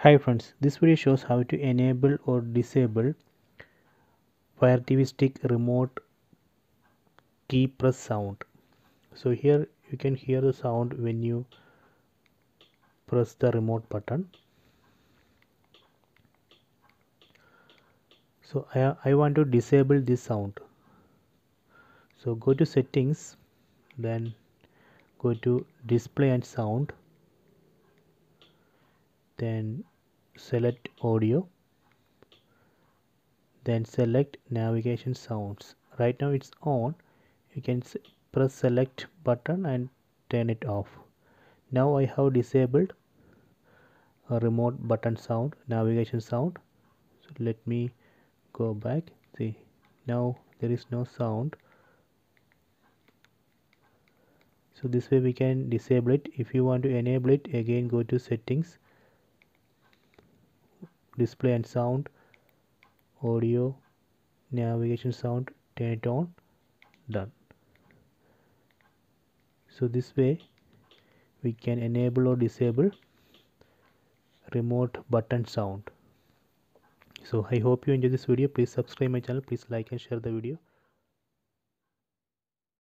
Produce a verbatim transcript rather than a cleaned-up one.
Hi friends, this video shows how to enable or disable Fire T V Stick remote key press sound. So here you can hear the sound when you press the remote button. So I, I want to disable this sound. So go to settings, then go to display and sound, then select audio, then select navigation sounds. Right now it's on. You can press select button and turn it off. Now I have disabled a remote button sound, navigation sound. So let me go back. See, now there is no sound. So this way we can disable it. If you want to enable it, again go to settings, display and sound, audio, navigation sound, turn it on, done. So this way we can enable or disable remote button sound. So I hope you enjoy this video. Please subscribe my channel. Please like and share the video.